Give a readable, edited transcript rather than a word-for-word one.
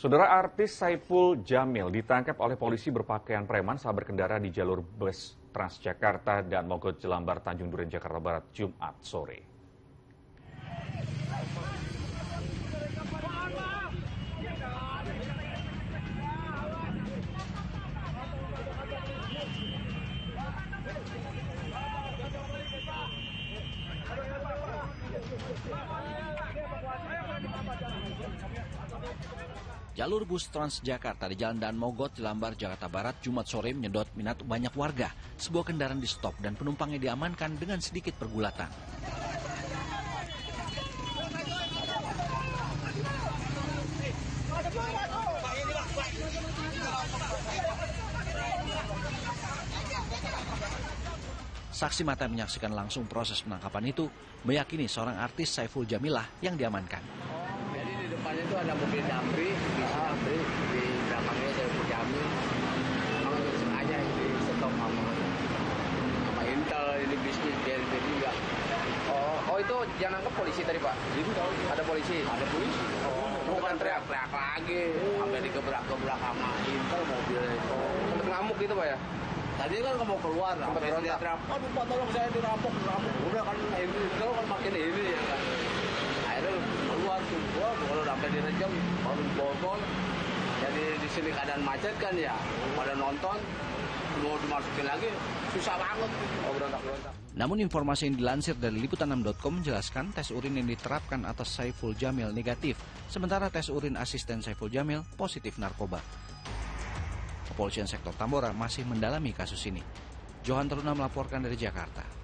Saudara artis Saiful Jamil ditangkap oleh polisi berpakaian preman saat berkendara di jalur bus Transjakarta dan Mogot Jelambar Tanjung Duren Jakarta Barat Jumat sore. Jalur bus Transjakarta di Jalan Daan Mogot, Jelambar, Jakarta Barat, Jumat sore menyedot minat banyak warga. Sebuah kendaraan di stop dan penumpangnya diamankan dengan sedikit pergulatan. Saksi mata yang menyaksikan langsung proses penangkapan itu meyakini seorang artis Saiful Jamilah yang diamankan. Jadi di depannya itu ada mobil Damri, di belakangnya Saiful Jamil. Memang sengaja di stop sama Intel, ini bisnis BNP juga. Oh itu yang nangkep polisi tadi Pak? Itu tahu Ada polisi? ada polisi. Bukan teriak-teriak lagi, sampai digebrak-gebrak sama Intel mobilnya itu. Untuk ngamuk gitu Pak ya? Tadi kan mau keluar, sampai dia teriak, aduh Pak tolong saya dirampok. Udah kan Intel kan makin ini ya kan. Akhirnya keluar tuh, kalau sampai direjam, baru bobol. Jadi di sini keadaan macet kan ya, pada nonton, mau dimasukin lagi, susah banget. Oh berontak-berontak. Namun informasi yang dilansir dari liputan6.com menjelaskan tes urin yang diterapkan atas Saiful Jamil negatif, sementara tes urin asisten Saiful Jamil positif narkoba. Kepolisian sektor Tambora masih mendalami kasus ini. Johan Teruna melaporkan dari Jakarta.